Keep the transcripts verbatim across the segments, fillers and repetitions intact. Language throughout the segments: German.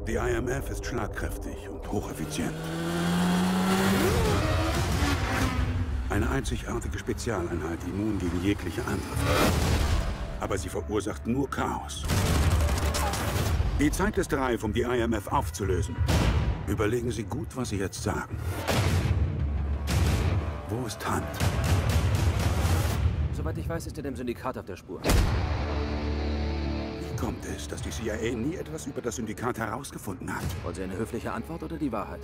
Die I M F ist schlagkräftig und hocheffizient. Eine einzigartige Spezialeinheit, immun gegen jegliche Angriffe. Aber sie verursacht nur Chaos. Die Zeit ist reif, um die I M F aufzulösen. Überlegen Sie gut, was Sie jetzt sagen. Wo ist Hunt? Soweit ich weiß, ist er dem Syndikat auf der Spur. Wie kommt es, dass die C I A nie etwas über das Syndikat herausgefunden hat? Wollen Sie eine höfliche Antwort oder die Wahrheit?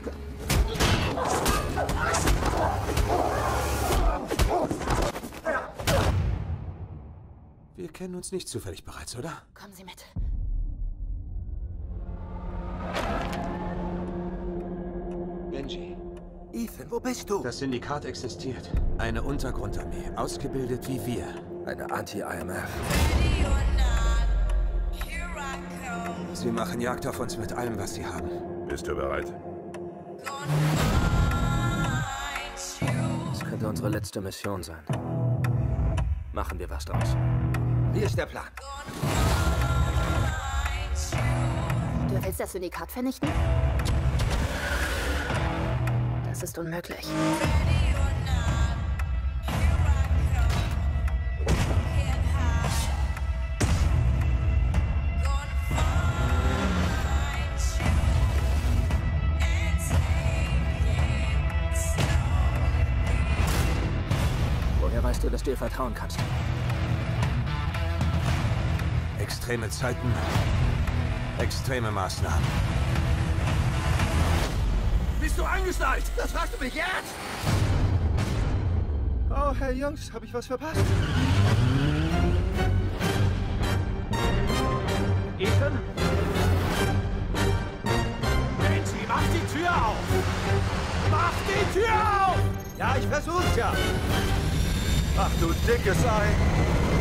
Wir kennen uns nicht zufällig bereits, oder? Kommen Sie mit. Benji. Ethan, wo bist du? Das Syndikat existiert. Eine Untergrundarmee, ausgebildet wie wir. Eine Anti-I M F. Sie machen Jagd auf uns mit allem, was sie haben. Bist du bereit? Das könnte unsere letzte Mission sein. Machen wir was draus. Wie ist der Plan? Du willst das Syndikat vernichten? Das ist unmöglich. Woher weißt du, dass du ihr vertrauen kannst? Extreme Zeiten, extreme Maßnahmen. Bist du angeschnallt? Das fragst du mich jetzt? Oh, hey Jungs, habe ich was verpasst? Ethan? Benji, mach die Tür auf! Mach die Tür auf! Ja, ich versuch's ja. Ach du dickes Ei.